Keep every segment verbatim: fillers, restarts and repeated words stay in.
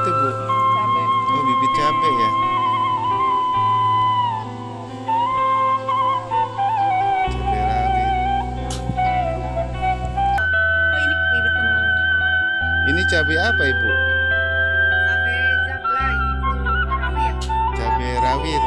itu, Bu? Cabe. Oh, bibit cabe ya. Cabe rawit. Oh, ini bibit kembang. Ini cabe apa, Ibu? Cabe jablay itu rawit. Cabe rawit.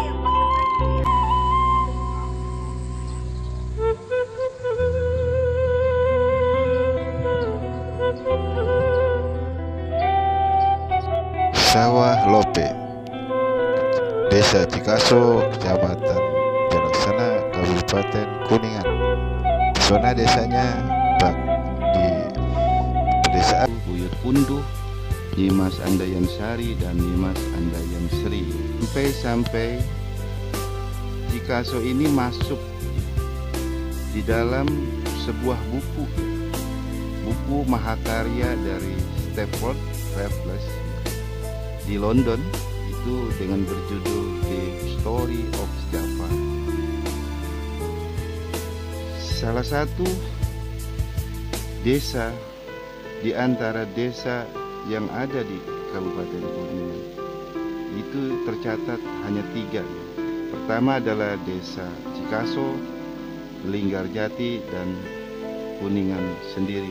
Sawah Lope, Desa Cikaso, Kecamatan Jalaksana, Kabupaten Kuningan. Zona desanya Bang di pedesaan Buyut Punduh, Dimas Andayan Sari dan Dimas Andayan Sri. Sampai-sampai Cikaso ini masuk di dalam sebuah buku buku mahakarya dari Stafford Raffles di London, itu dengan berjudul The Story of Java. Salah satu desa di antara desa yang ada di Kabupaten Kuningan itu tercatat hanya tiga. Pertama adalah Desa Cikaso, Linggarjati, dan Kuningan sendiri.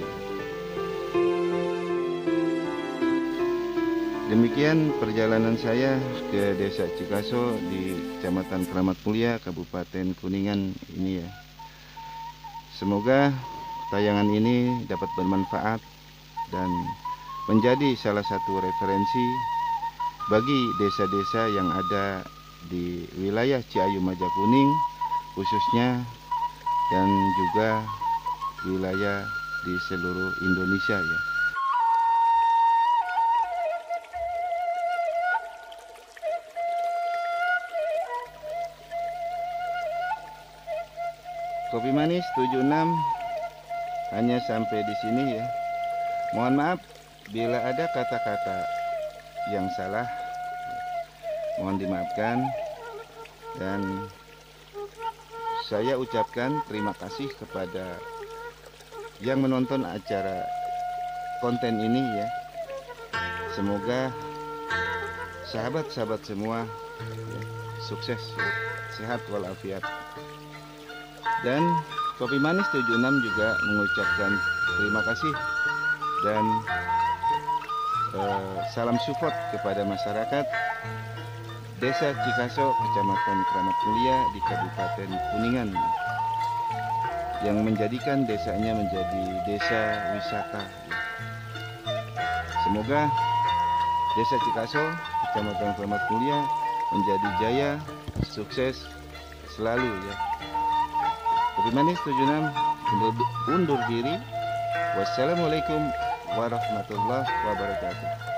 Demikian perjalanan saya ke Desa Cikaso di Kecamatan Keramat Mulia, Kabupaten Kuningan ini ya. Semoga tayangan ini dapat bermanfaat dan menjadi salah satu referensi bagi desa-desa yang ada di wilayah Ciayu Majakuning khususnya, dan juga wilayah di seluruh Indonesia ya. Kopi Manis tujuh enam hanya sampai di sini ya. Mohon maaf bila ada kata-kata yang salah, mohon dimaafkan, dan saya ucapkan terima kasih kepada yang menonton acara konten ini ya. Semoga sahabat-sahabat semua ya, sukses ya, sehat walafiat. Dan Kopi Manis tujuh enam juga mengucapkan terima kasih dan eh, salam support kepada masyarakat Desa Cikaso, Kecamatan Keramat Mulia di Kabupaten Kuningan, yang menjadikan desanya menjadi desa wisata. Semoga Desa Cikaso, Kecamatan Keramat Mulia menjadi jaya, sukses selalu ya. Kopi Manis tujuh enam undur, undur diri. Wassalamualaikum warahmatullahi wabarakatuh.